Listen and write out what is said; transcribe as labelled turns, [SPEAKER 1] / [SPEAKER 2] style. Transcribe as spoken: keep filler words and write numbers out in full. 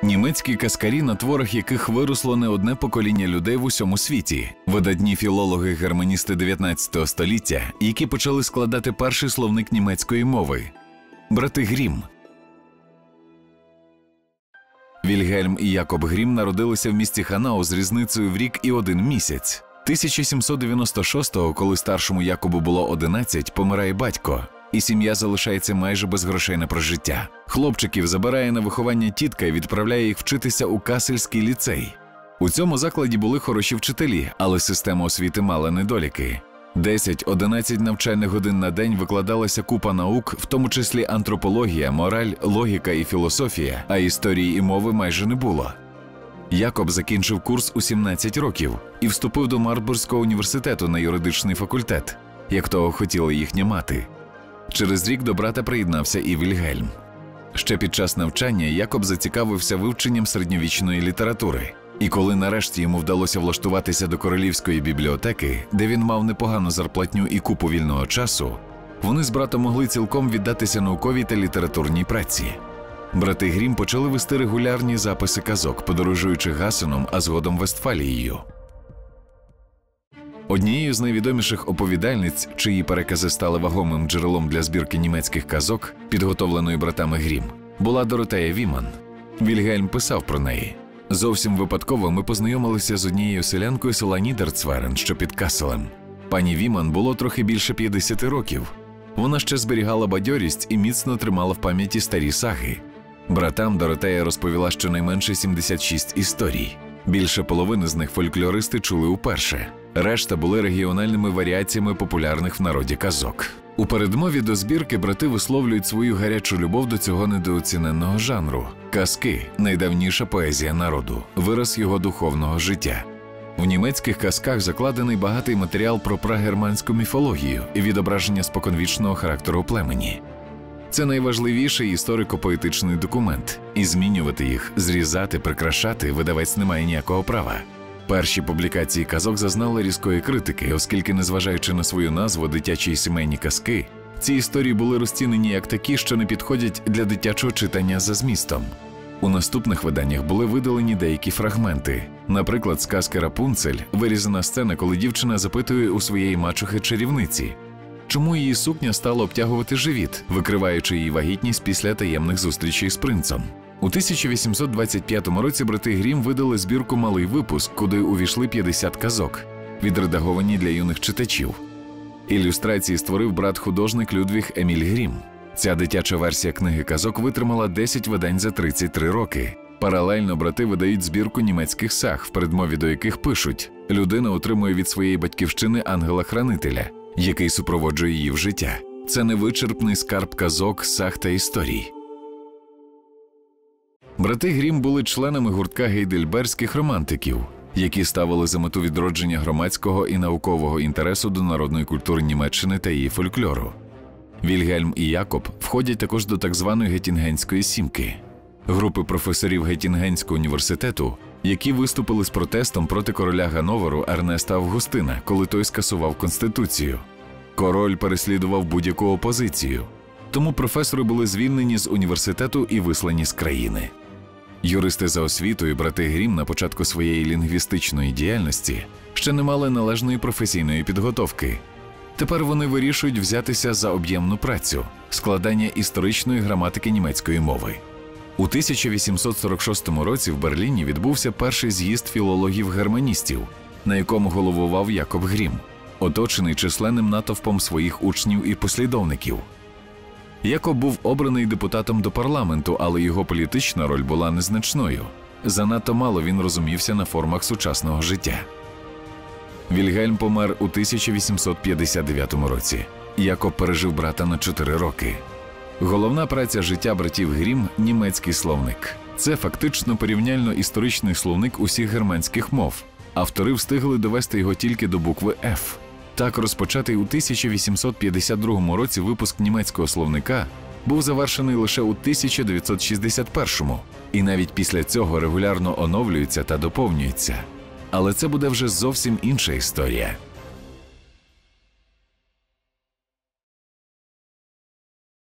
[SPEAKER 1] Німецькі казкарі, на творах яких виросло не одне покоління людей в усьому світі. Видатні філологи-германісти дев'ятнадцятого століття, які почали складати перший словник німецької мови. Брати Грім. Вільгельм і Якоб Грім народилися в місті Ханау з різницею в рік і один місяць. тисяча сімсот дев'яносто шостого, коли старшому Якобу було одинадцять, помирає батько, і сім'я залишається майже без грошей на прожиття. Хлопчиків забирає на виховання тітка і відправляє їх вчитися у Касельський ліцей. У цьому закладі були хороші вчителі, але система освіти мала недоліки. десять-одинадцять навчальних годин на день викладалася купа наук, в тому числі антропологія, мораль, логіка і філософія, а історії і мови майже не було. Якоб закінчив курс у сімнадцять років і вступив до Марбурзького університету на юридичний факультет, як того хотіла їхня мати. Через рік до брата приєднався і Вільгельм. Ще під час навчання Якоб зацікавився вивченням середньовічної літератури. І коли нарешті йому вдалося влаштуватися до Королівської бібліотеки, де він мав непогану зарплатню і купу вільного часу, вони з братом могли цілком віддатися науковій та літературній праці. Брати Грім почали вести регулярні записи казок, подорожуючи Гасеном, а згодом Вестфалією. Однією з найвідоміших оповідальниць, чиї перекази стали вагомим джерелом для збірки німецьких казок, підготовленої братами Грім, була Доротея Віман. Вільгельм писав про неї. Зовсім випадково ми познайомилися з однією селянкою села Нідерцверен, що під Касселем. Пані Віман було трохи більше п'ятдесят років. Вона ще зберігала бадьорість і міцно тримала в пам'яті старі саги. Братам Доротея розповіла щонайменше сімдесят шість історій. Більше половини з них фольклористи чули уперше. Решта були регіональними варіаціями популярних в народі казок. У передмові до збірки брати висловлюють свою гарячу любов до цього недооціненого жанру. Казки – найдавніша поезія народу, вираз його духовного життя. В німецьких казках закладений багатий матеріал про прагерманську міфологію і відображення споконвічного характеру племені. Це найважливіший історико-поетичний документ, і змінювати їх, зрізати, прикрашати видавець не має ніякого права. Перші публікації казок зазнали різкої критики, оскільки, незважаючи на свою назву «Дитячі і сімейні казки», ці історії були розцінені як такі, що не підходять для дитячого читання за змістом. У наступних виданнях були видалені деякі фрагменти. Наприклад, з казки «Рапунцель» вирізана сцена, коли дівчина запитує у своєї мачухи-чарівниці, чому її сукня стала обтягувати живіт, викриваючи її вагітність після таємних зустрічей з принцем. У тисяча вісімсот двадцять п'ятому році брати Грім видали збірку «Малий випуск», куди увійшли п'ятдесят казок, відредаговані для юних читачів. Ілюстрації створив брат-художник Людвіг Еміль Грім. Ця дитяча версія книги казок витримала десять видань за тридцять три роки. Паралельно брати видають збірку німецьких саг, в передмові до яких пишуть: людина отримує від своєї батьківщини ангела-хранителя, який супроводжує її в життя. Це невичерпний скарб казок, саг та історій. Брати Грім були членами гуртка гейдельберзьких романтиків, які ставили за мету відродження громадського і наукового інтересу до народної культури Німеччини та її фольклору. Вільгельм і Якоб входять також до так званої Геттінгенської сімки – групи професорів Геттінгенського університету, які виступили з протестом проти короля Ганноверу Ернеста Августина, коли той скасував Конституцію. Король переслідував будь-яку опозицію, тому професори були звільнені з університету і вислані з країни. Юристи за освітою брати Грім на початку своєї лінгвістичної діяльності ще не мали належної професійної підготовки. Тепер вони вирішують взятися за об'ємну працю – складання історичної граматики німецької мови. У тисяча вісімсот сорок шостому році в Берліні відбувся перший з'їзд філологів-германістів, на якому головував Якоб Грім, оточений численним натовпом своїх учнів і послідовників. Якоб був обраний депутатом до парламенту, але його політична роль була незначною. Занадто мало він розумівся на формах сучасного життя. Вільгельм помер у тисяча вісімсот п'ятдесят дев'ятому році. Якоб пережив брата на чотири роки. Головна праця життя братів Грім – німецький словник. Це фактично порівняльно-історичний словник усіх германських мов. Автори встигли довести його тільки до букви «Ф». Так, розпочатий у тисяча вісімсот п'ятдесят другому році випуск німецького словника був завершений лише у тисяча дев'ятсот шістдесят першому, і навіть після цього регулярно оновлюється та доповнюється. Але це буде вже зовсім інша історія.